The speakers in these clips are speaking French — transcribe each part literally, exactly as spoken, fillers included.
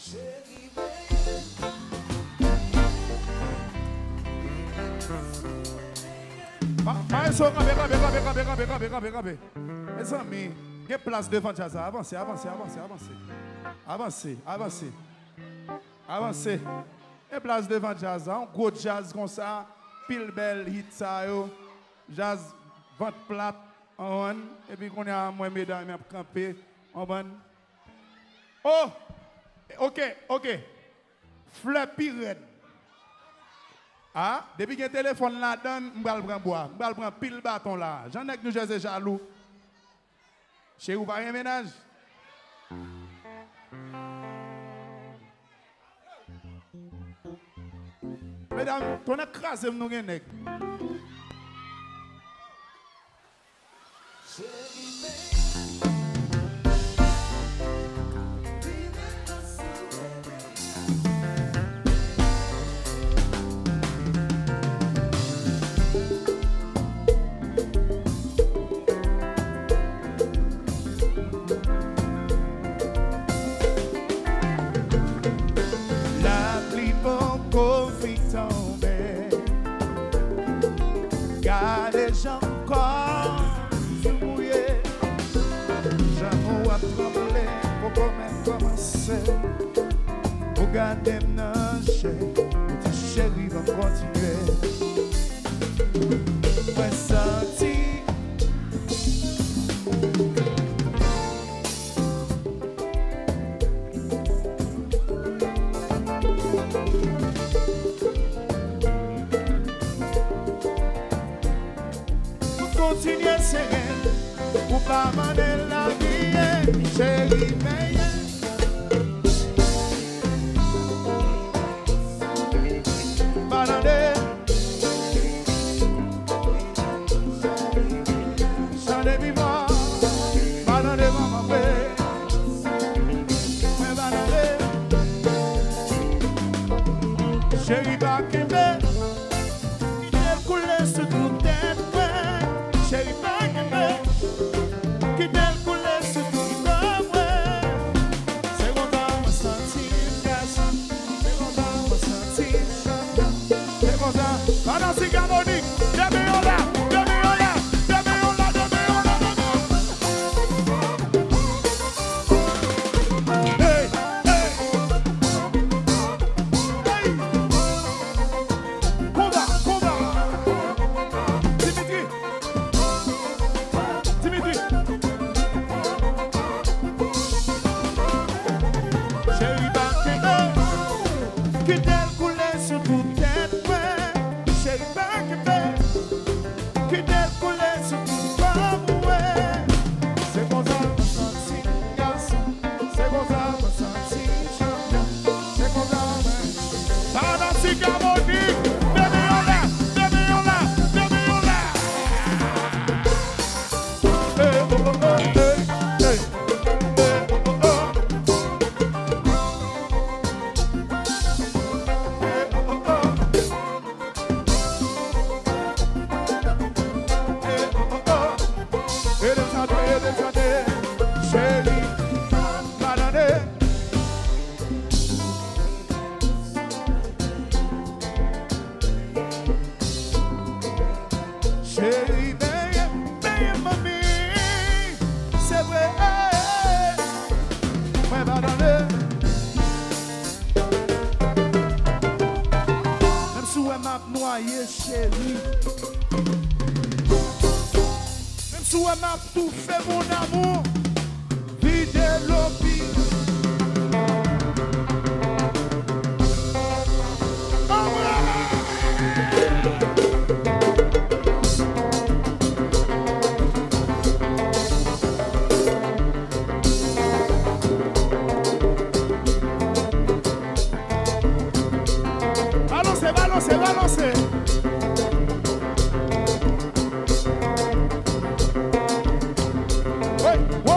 Maestro, cabe, cabe, cabe, cabe, cabe, cabe, cabe, cabe. Mes amis, il y a place devant jazz. Avancez, avancez, avancez, avancez. Avancez, avancez. Avancez. Il y a place devant jazz. Un gros jazz comme ça. Pile belle hit ça yo. Jazz vente plate en one. Et puis qu'on a moins mesdames à camper en bonne. Oh! OK, OK. Fleur pirate. Ah, depuis que le téléphone là donne, je vais prendre bois, je vais prendre pile bâton là. J'en ai que nous sommes jaloux. Chez vous, pas un ménage? Mesdames, on a crasé nous nèg. Encore mouillé, j'aime à trembler pour commencer. Pour garder nager, petit chéri va continuer. Moi senti. Continuez serré, pour pas maner la vie, chéri benyen. Banane, chane vivant, banane maman bé, mais banane, chéri bakembe, elle coule sur toute tête. Chéri bakembe, qui t'aime couler sur tout le monde. C'est mon temps, me sentir garçon. C'est mon temps, me sentir champion. C'est mon temps, pendant ce harmonik, jamais on l'a, jamais on l'a, jamais on l'a, jamais on l'a, jamais. Hey, hey, hey. Combat, combat. Chéri bakembe, qui t'aime couler sur toute tête. Chéri bakembe, qui t'aime couler sur toute femme. C'est bon ça, me sentir garçon. C'est bon ça, me sentir champion. C'est bon ça, me pendant si harmonik, bébé on l'a, bébé on l'a, bébé on l'a. Hey, oh, oh, oh, hey, hey. Chéri benyen, benyen mami, c'est vrai, moi banane. Même si on m'a noyé chéri, même si on m'a tout fait mon amour, vide l'opi. Balancez, balancez, balancez. Ouais, ouais.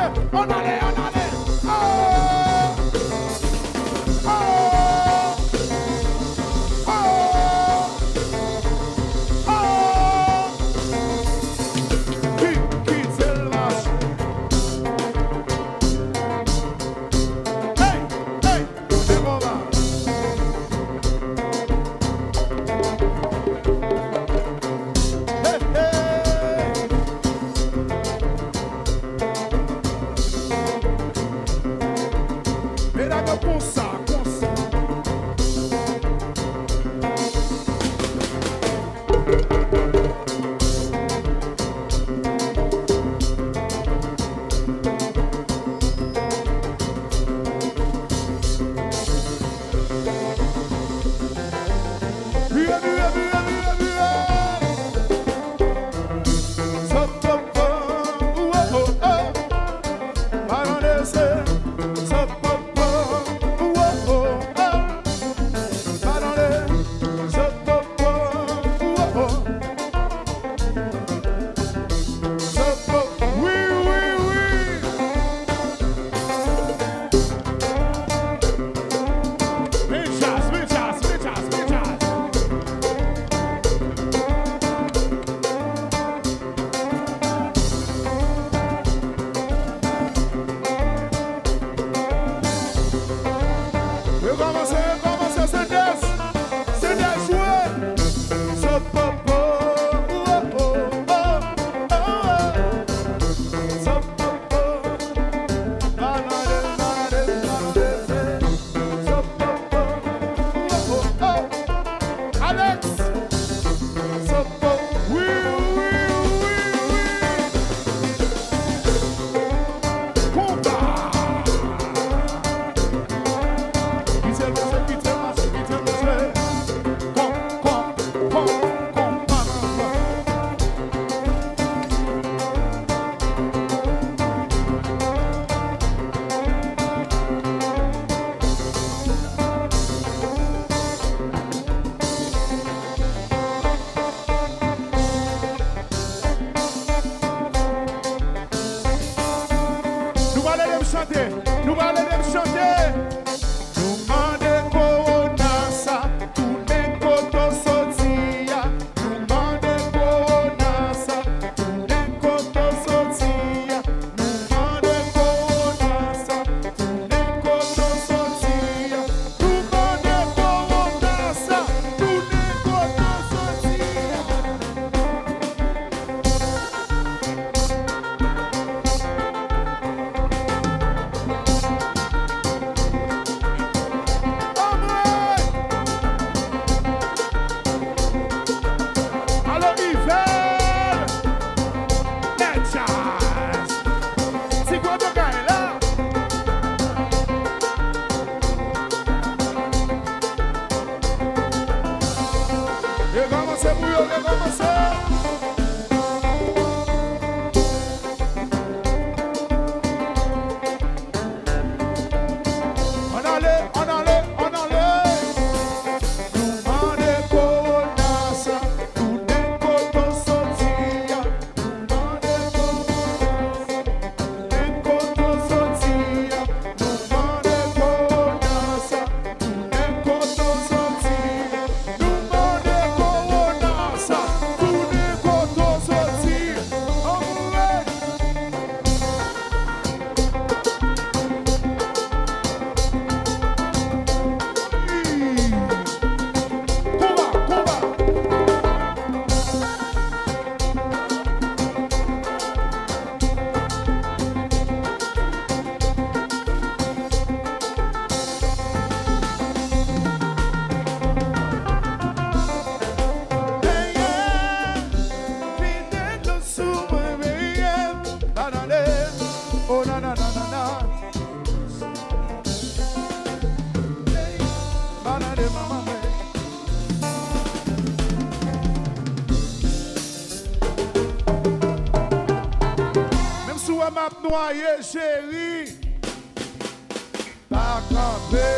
on allait, on allait. Oh, oh, oh, oh. Qui, qui c'est le match? Hey, hey, c'est bon, va. Hey, hey. Mais là, comme ça, comme ça. Buez, buez, buez, buez, buez. Stop, stop, stop. Oh, oh, oh. Allons laisser. Stop, stop, stop. Oh, oh, oh. Allons laisser. Stop, stop, stop. Oh, oh. Stop, stop. Oui, oui, oui. Michas, michas, michas, michas. Eu commencer, eu commencer, Sanders. Sanders, jouer. Stop, stop, stop. Oh, oh, oh, oh, oh. Stop, stop, stop. Allons laisser, allons laisser. Stop, stop, stop. Oh, oh, oh. Alex. Stop, stop. Oui, oui, oui, oui. Combat. Qui c'est le monsieur, qui c'est le monsieur, qui c'est le monsieur? Com, com, com, com, com, com. Nous allons aller me chanter, nous allons aller me chanter. Nous mandons corona ça, tous les cotos sortia. Nous mandons corona ça, tous les cotos sortia. Nous mandons corona ça, tous les cotos sortia. Nous mandons corona ça, tous les cotos sortia. Alors hiver, les jazz. C'est quoi ton gars là? Et commencez bouillon, et commencez. On allait, on allait, on allait. Nous mandons corona ça, tous les cotos sortia. Nous mandons corona ça, tous les cotos sortia. Nous mandons corona ça, tous les cotos sortia. Nous mandons corona ça, tous les cotos sortia. Oh, ouais. Combat, combat. Benyen, fidèle sous moi, benyen. Banane, oh na na na na na. Banane, maman, mais. Même si on m'a noyé, chérie, pas camper.